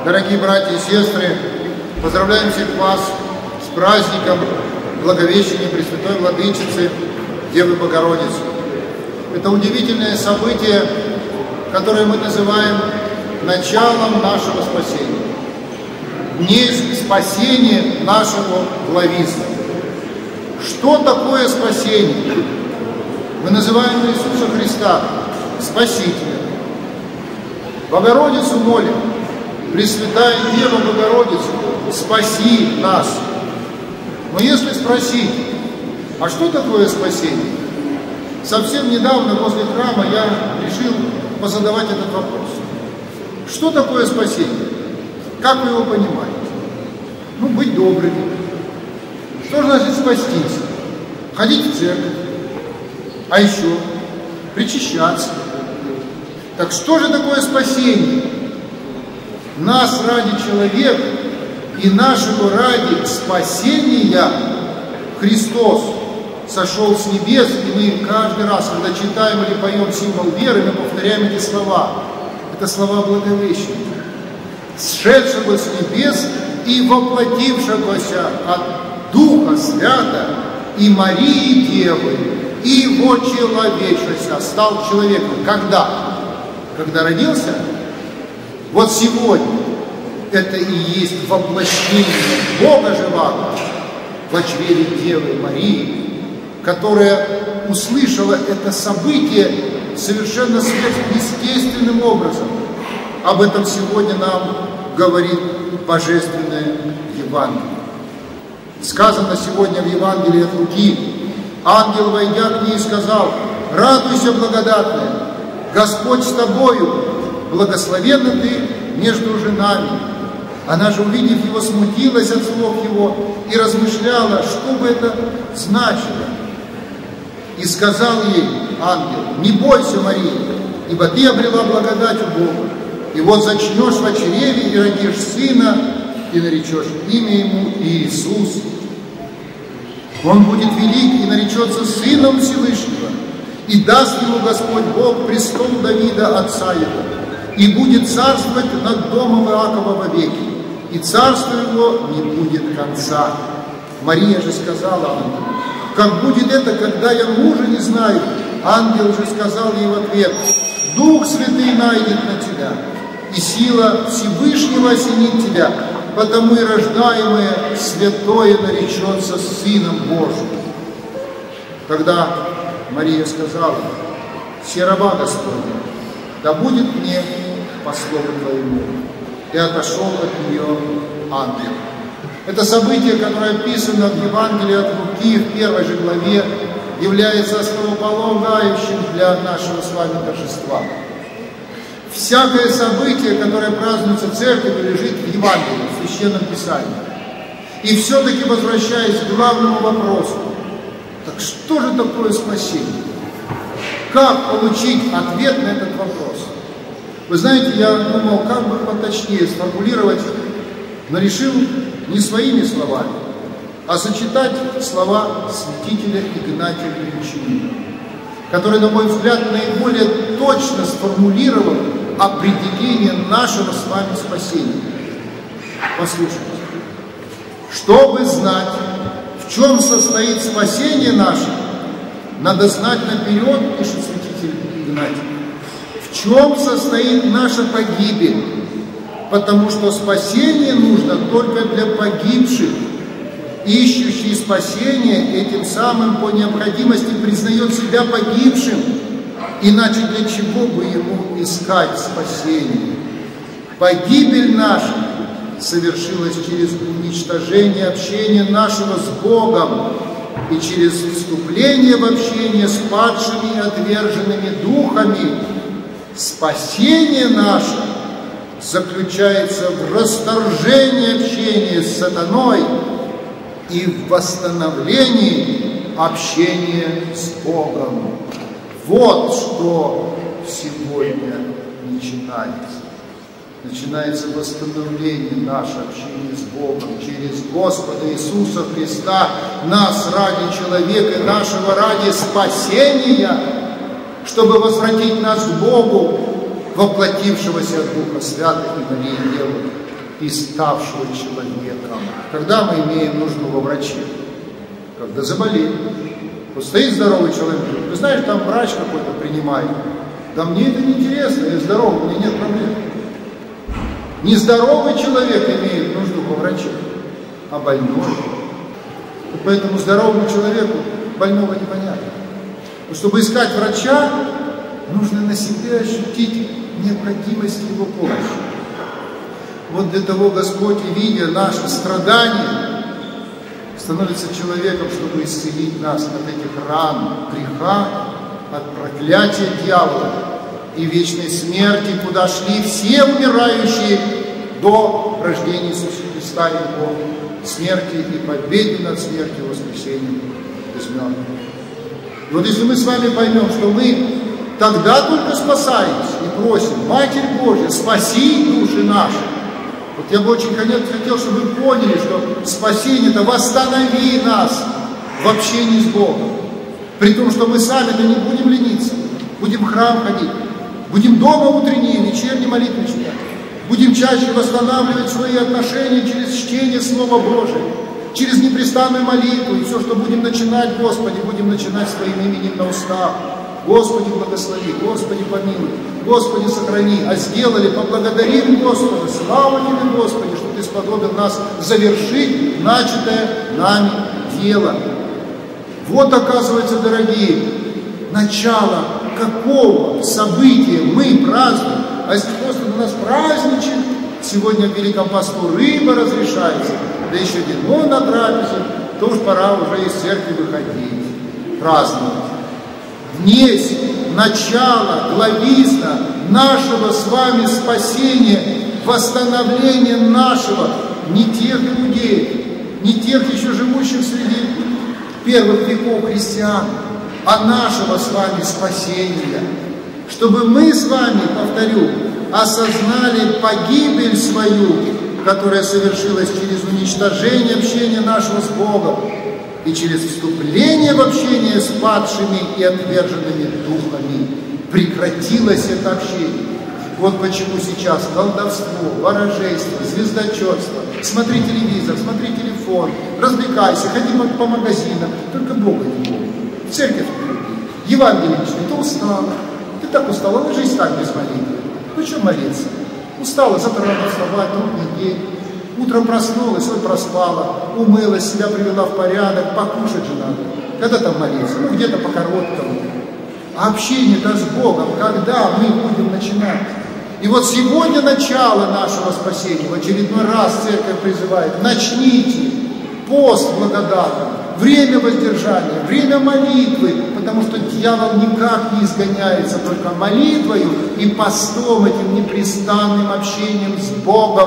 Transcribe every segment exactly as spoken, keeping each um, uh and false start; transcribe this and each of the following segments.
Дорогие братья и сестры, поздравляем всех вас с праздником Благовещения Пресвятой Владычицы Девы Богородицы. Это удивительное событие, которое мы называем началом нашего спасения. Дней спасения нашего глависта. Что такое спасение? Мы называем Иисуса Христа Спасителем. Богородицу молим, Пресвятая Дева Богородица, спаси нас. Но если спросить, а что такое спасение? Совсем недавно возле храма я решил позадавать этот вопрос. Что такое спасение? Как вы его понимаете? Ну, быть добрыми. Что же значит спастись? Ходить в церковь. А еще причащаться. Так что же такое спасение? Нас ради человека и нашего ради спасения Христос сошел с небес, и мы каждый раз, когда читаем или поем символ веры, мы повторяем эти слова. Это слова Благовещения. Сшедшего с небес и воплотившегося от Духа Свята и Марии Девы, и вочеловечился, стал человеком. Когда? Когда родился? Вот сегодня это и есть воплощение Бога живого в чреве Девы Марии, которая услышала это событие совершенно сверхъестественным образом. Об этом сегодня нам говорит Божественное Евангелие. Сказано сегодня в Евангелии от Луки: ангел, войдя к ней, сказал: «Радуйся, благодатная, Господь с тобою, благословенна ты между женами». Она же, увидев его, смутилась от слов его и размышляла, что бы это значило. И сказал ей ангел: «Не бойся, Мария, ибо ты обрела благодать у Бога. И вот зачнешь в чреве и родишь сына, и наречешь имя ему Иисус. Он будет велик и наречется Сыном Всевышнего, и даст ему Господь Бог престол Давида, отца его, и будет царствовать над домом Иакова вовеки, и царство его не будет конца». Мария же сказала ангелу: «Как будет это, когда я мужа не знаю?» Ангел же сказал ей в ответ: «Дух Святый найдет на тебя, и сила Всевышнего осенит тебя, потому и рождаемое святое наречется Сыном Божьим». Тогда Мария сказала: «Се раба Господня, да будет мне по слову Твоему». И отошел от нее ангел. Это событие, которое описано в Евангелии от Луки в первой же главе, является основополагающим для нашего с вами торжества. Всякое событие, которое празднуется в церкви, лежит в Евангелии, в Священном Писании. И все-таки, возвращаясь к главному вопросу, так что же такое спасение? Как получить ответ на этот вопрос? Вы знаете, я думал, как бы поточнее сформулировать, но решил не своими словами, а сочетать слова святителя Игнатия Брянчанина, который, на мой взгляд, наиболее точно сформулировал определение нашего с вами спасения. Послушайте. Чтобы знать, в чем состоит спасение наше, надо знать наперед, пишет святитель Игнатий, в чем состоит наша погибель, потому что спасение нужно только для погибших. Ищущий спасение этим самым по необходимости признает себя погибшим, иначе для чего бы ему искать спасение? Погибель наша совершилась через уничтожение общения нашего с Богом и через вступление в общение с падшими и отверженными духами. Спасение наше заключается в расторжении общения с сатаной и в восстановлении общения с Богом. Вот что сегодня начинается. Начинается восстановление нашего общения с Богом через Господа Иисуса Христа, нас ради человека, нашего ради спасения, чтобы возвратить нас к Богу, воплотившегося от Духа Святого и Марии Девы. и ставшего человеком. Когда мы имеем нужду во враче? Когда заболели. Вот стоит здоровый человек, ты знаешь, там врач какой-то принимает. Да мне это не интересно, я здоровый, у меня нет проблем. Нездоровый человек имеет нужду во враче, а больной. И поэтому здоровому человеку больного непонятно. Но чтобы искать врача, нужно на себе ощутить необходимость его помощи. Вот для того Господь, видя наши страдания, становится человеком, чтобы исцелить нас от этих ран, греха, от проклятия дьявола и вечной смерти, куда шли все умирающие до рождения Иисуса Христа и Его смерти и победы над смертью, воскресением из мертвых. И вот если мы с вами поймем, что мы тогда только спасаемся и просим: Матерь Божья, спаси души наши. Вот я бы очень хотел, чтобы вы поняли, что спасение – это восстанови нас в общении с Богом. При том, что мы сами-то не будем лениться, будем в храм ходить, будем дома утренние, вечерние молитвы читать, будем чаще восстанавливать свои отношения через чтение Слова Божия, через непрестанную молитву, и все, что будем начинать, Господи, будем начинать своим именем на устах. Господи, благослови, Господи, помилуй, Господи, сохрани, а сделали, поблагодарим Господа, слава Тебе, Господи, что Ты сподобил нас завершить начатое нами дело. Вот, оказывается, дорогие, начало какого события мы празднуем, а если просто у нас праздничек, сегодня в Великом посту рыба разрешается, да еще вино на трапезе, то уж пора уже из церкви выходить, праздновать. Внесь начало, главизна нашего с вами спасения, восстановления нашего, не тех людей, не тех еще живущих среди первых веков христиан, а нашего с вами спасения. Чтобы мы с вами, повторю, осознали погибель свою, которая совершилась через уничтожение общения нашего с Богом, и через вступление в общение с падшими и отверженными духами прекратилось это общение. Вот почему сейчас колдовство, ворожейство, звездочетство, смотри телевизор, смотри телефон, развлекайся, ходи по магазинам, только Бога не Бога. В церковь приди, Евангелие читай, ты устала, ты так устала, ложись так без молитвы. Ну что молиться? Устала, завтра рано вставать, трудный день. Утром проснулась, ой, проспала, умылась, себя привела в порядок, покушать же надо. Когда там молиться? Ну, где-то по-короткому. А общение-то с Богом, когда мы будем начинать? И вот сегодня начало нашего спасения, в очередной раз церковь призывает: начните пост благодатный, время воздержания, время молитвы, потому что дьявол никак не изгоняется только молитвою и постом, этим непрестанным общением с Богом.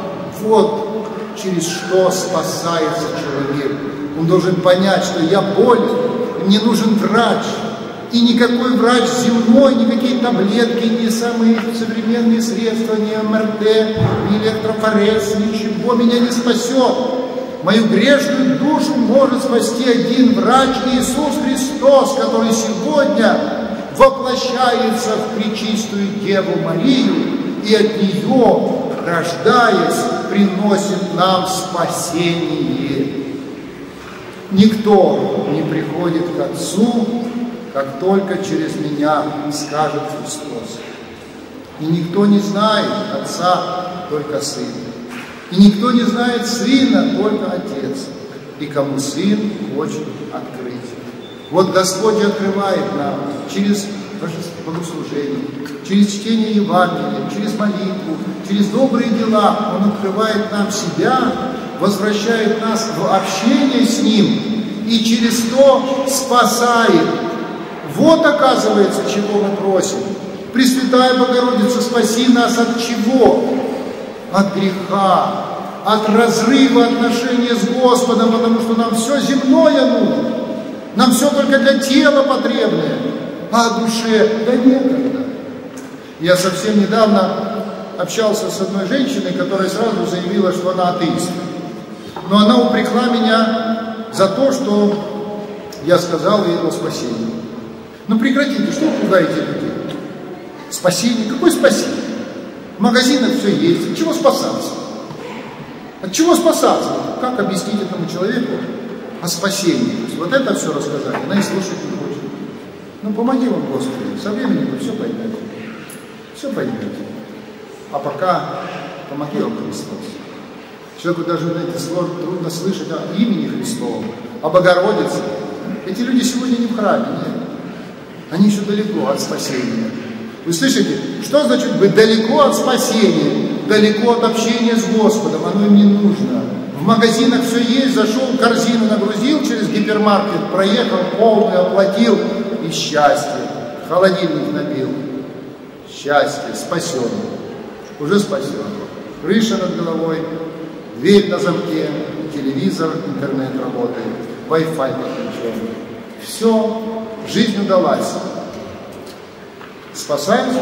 Вот через что спасается человек. Он должен понять, что я болен, и мне нужен врач. И никакой врач земной, никакие таблетки, ни самые современные средства, ни эм эр тэ, ни электрофорез, ничего меня не спасет. Мою грешную душу может спасти один врач, Иисус Христос, который сегодня воплощается в пречистую Деву Марию и от нее, рождаясь, приносит нам спасение. Никто не приходит к Отцу, как только через меня, скажет Христос. И никто не знает Отца, только Сын. И никто не знает Сына, только Отец. И кому Сын хочет открыть. Вот Господь открывает нам через богослужение, через чтение Евангелия, через молитву, через добрые дела. Он открывает нам себя, возвращает нас в общение с Ним и через то спасает. Вот, оказывается, чего мы просим. Пресвятая Богородица, спаси нас от чего? От греха, от разрыва отношения с Господом, потому что нам все земное нужно. Нам все только для тела потребное, а о душе да некогда. Я совсем недавно общался с одной женщиной, которая сразу заявила, что она атеистка. Но она упрекла меня за то, что я сказал ей о спасении. Ну прекратите, что вы пугаете людей? Спасение? Какое спасение? В магазинах все есть, чего спасаться? От чего спасаться? Как объяснить этому человеку о спасении? То есть вот это все рассказать, она и слушать не хочет. Ну помоги вам, Господи, со временем вы все поймете. Все поймете. А пока помоги вам, Христос. Человеку даже, знаете, сложно, трудно слышать о имени Христовом, о Богородице. Эти люди сегодня не в храме, нет. Они еще далеко от спасения. Вы слышите, что значит быть далеко от спасения, далеко от общения с Господом? Оно им не нужно. В магазинах все есть, зашел, корзину нагрузил, через гипермаркет проехал, полный оплатил, и счастье. Холодильник набил. Счастье, спасен. Уже спасен. Крыша над головой, дверь на замке, телевизор, интернет работает, Wi-Fi подключен. Все, жизнь удалась. Спасаемся?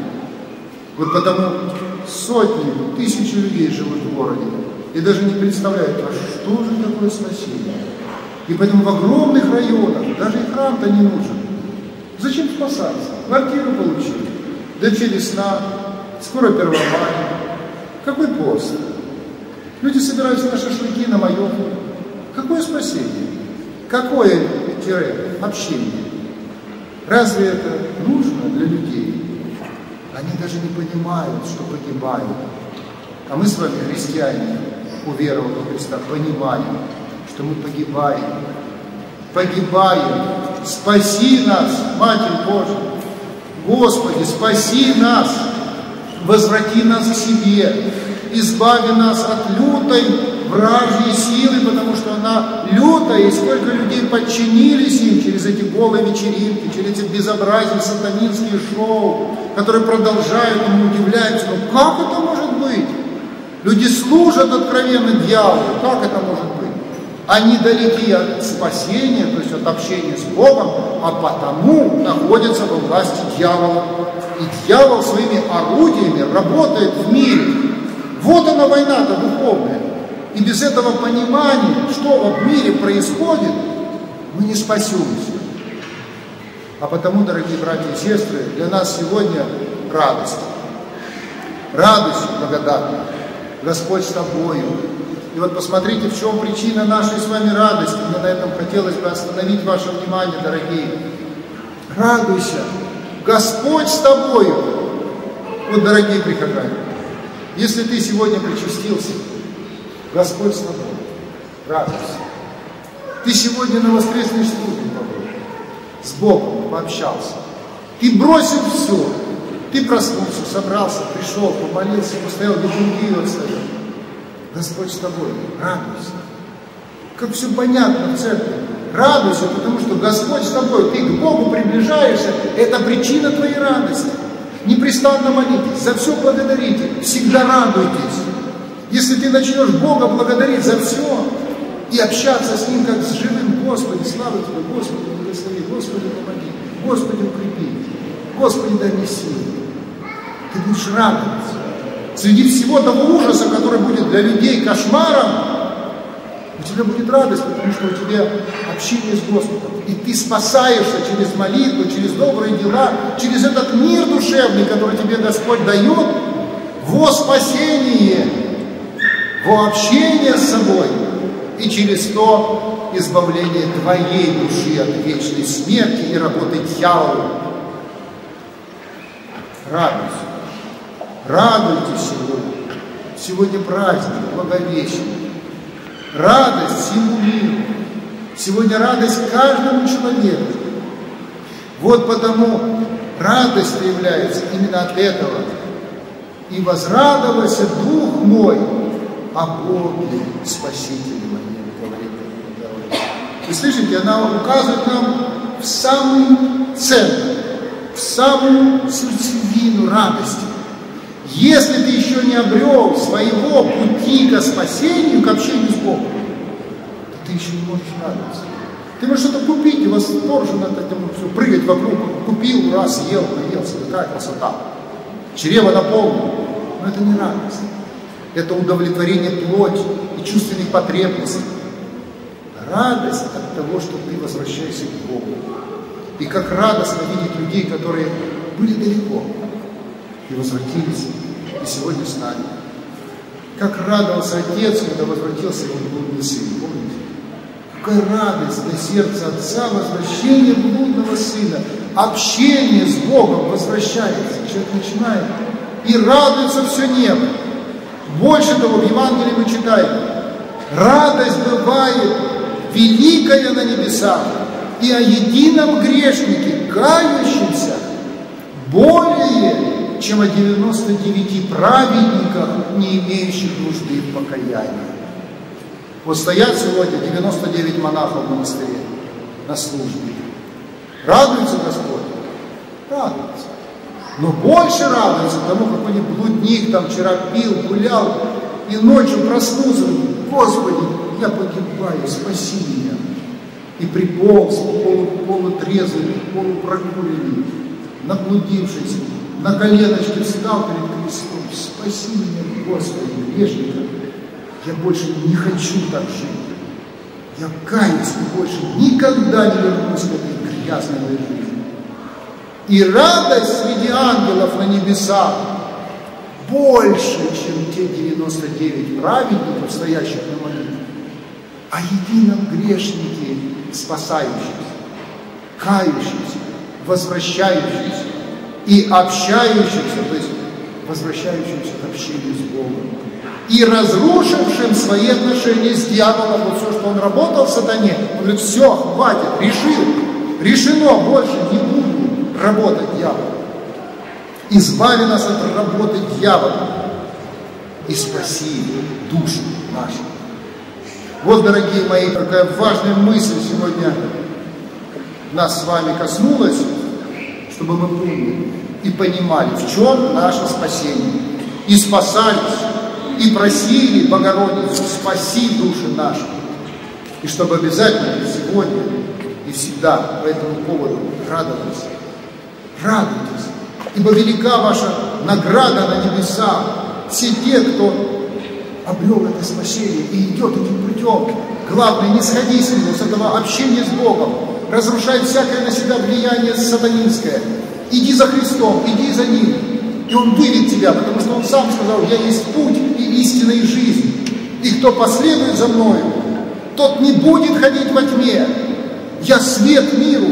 Вот потому сотни, тысячи людей живут в городе и даже не представляют, а что же такое спасение. И поэтому в огромных районах даже и храм-то не нужен. Зачем спасаться? Квартиру получили, да весна, скоро Первомай. Какой пост? Люди собираются на шашлыки, на маевку. Какое спасение? Какое тире общение? Разве это нужно для людей? Они даже не понимают, что погибают. А мы с вами, христиане, уверовав во Христа, понимаем, что мы погибаем. Погибаем. Спаси нас, Матерь Божия. Господи, спаси нас. Возврати нас к себе. Избави нас от лютой вражьей силы, потому что она лютая, и сколько людей подчинились им через эти голые вечеринки, через эти безобразия, сатанинские шоу, которые продолжают, и мы удивляемся, ну как это может быть? Люди служат откровенно дьяволу, как это может быть? Они далеки от спасения, то есть от общения с Богом, а потому находятся во власти дьявола. И дьявол своими орудиями работает в мире. Вот она война-то духовная. И без этого понимания, что в мире происходит, мы не спасемся. А потому, дорогие братья и сестры, для нас сегодня радость. Радость благодатная. Господь с тобою. И вот посмотрите, в чем причина нашей с вами радости. Мне на этом хотелось бы остановить ваше внимание, дорогие. Радуйся. Господь с тобою. Вот, дорогие прихожане, если ты сегодня причастился, Господь с тобой, радуйся. Ты сегодня на воскресной службе побыл, с Богом пообщался. Ты бросил все. Ты проснулся, собрался, пришел, помолился, постоял, литургию отстоял. Господь с тобой, радуйся. Как все понятно в церкви. Радуйся, потому что Господь с тобой. Ты к Богу приближаешься, это причина твоей радости. Непрестанно молитесь, за все благодарите, всегда радуйтесь. Если ты начнешь Бога благодарить за все и общаться с Ним как с живым, Господи, слава Тебе, Господи, благослови, Господи, помоги, Господи, укрепи, Господи, дай мне силы. Ты будешь радоваться. Среди всего того ужаса, который будет для людей кошмаром, у тебя будет радость, потому что у тебя общение с Господом. И ты спасаешься через молитву, через добрые дела, через этот мир душевный, который тебе Господь дает, во спасение, во общение с собой, и через то избавление твоей души от вечной смерти и работы дьявола. Радуйся. Радуйтесь сегодня. Сегодня праздник, Благовещение. Радость всему миру. Сегодня радость каждому человеку. Вот потому радость является именно от этого. И возрадовался дух мой о Боге Спасителе моем, говорит Давид. Вы слышите, она указывает нам в самый центр, в самую сердцевину радости. Если ты еще не обрел своего пути к спасению, к общению с Богом, то ты еще не можешь радоваться. Ты можешь что-то купить и восторженно от этого все, прыгать вокруг, купил, раз, съел, наелся, какая красота. Чрево наполнено. Но это не радость. Это удовлетворение плоти и чувственных потребностей. Радость от того, что ты возвращаешься к Богу. И как радостно видеть людей, которые были далеко и возвратились, и сегодня с нами. Как радовался отец, когда возвратился его блудный сын. Помните? Какая радость для сердца отца возвращение блудного сына. Общение с Богом возвращается. Человек начинает и радуется все небо. Больше того, в Евангелии мы читаем, радость бывает великая на небесах, и о едином грешнике, кающемся, более, чем о девяноста девяти праведниках, не имеющих нужды в покаянии. Вот стоят сегодня девяносто девять монахов в монастыре на службе. Радуется Господь? Радуется. Но больше радуется тому, какой блудник там вчера пил, гулял, и ночью проснулся, Господи, я погибаю, спаси меня. И приполз, полу, полутрезвый, полупрокуренный, наблудившись, на коленочке встал перед крестом, спаси меня, Господи, грешника. Я больше не хочу так жить. Я каюсь и больше никогда не вернусь к этой грязной жизни. И радость среди ангелов на небесах больше, чем те девяносто девять праведников, стоящих на молитве, о едином грешнике, спасающихся, кающихся, возвращающихся и общающихся, то есть возвращающихся к общению с Богом, и разрушившим свои отношения с дьяволом. Вот все, что он работал в сатане, он говорит, все, хватит, решил, решено, больше не буду работать дьяволом. Избави нас от работы дьявола и спаси душу нашу. Вот, дорогие мои, какая важная мысль сегодня нас с вами коснулась, чтобы мы помнили и понимали, в чем наше спасение. И спасались, и просили Богородицу, спаси души наши. И чтобы обязательно сегодня и всегда по этому поводу радовались. Радуйтесь, ибо велика ваша награда на небесах. Все те, кто обрел это спасение и идет этим путем. Главное, не сходи с него, с этого общения с Богом. Разрушай всякое на себя влияние сатанинское. Иди за Христом, иди за Ним. И Он выведет тебя, потому что Он сам сказал, я есть путь и истина и жизнь. И кто последует за Мною, тот не будет ходить во тьме. Я свет миру.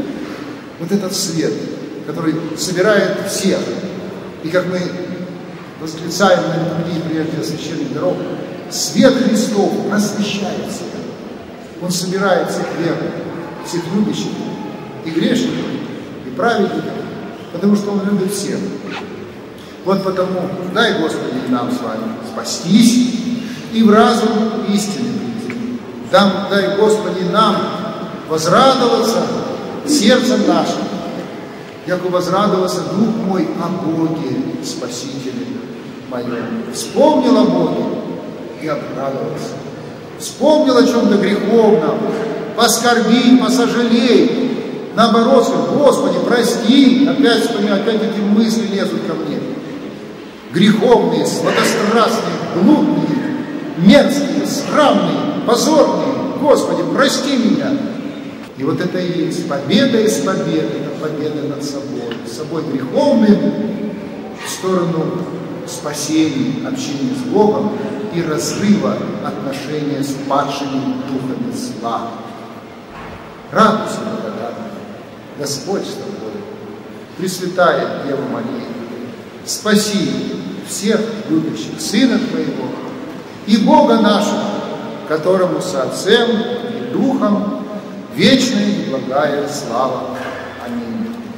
Вот этот свет, который собирает всех. И как мы восклицаем на литургии прежде священных даров, свет Христов освещает всех. Он собирает всех верных, всех любящих, и грешников, и праведников, потому что Он любит всех. Вот потому дай, Господи, нам с вами спастись и в разум истины прийти. Дам, дай, Господи, нам возрадоваться сердцем нашим, яко возрадовался Дух мой о Боге, Спасителе моем. Вспомнил о Боге и обрадовался. Вспомнил о чем-то греховном, поскорби, посожалей. Наоборот, Господи, прости. Опять вспоминаю, опять эти мысли лезут ко мне. Греховные, сладострастные, блудные, мерзкие, срамные, позорные. Господи, прости меня. И вот это и есть победа из победы, это победа над собой. С собой греховным в сторону спасения, общения с Богом и разрыва отношения с падшими духами зла. Радуйся, благодатная, Господь с тобой, Пресвятая Дева Мария, спаси всех любящих Сына Твоего и Бога нашего, которому со Отцем и Духом вечная и благая слава. Аминь.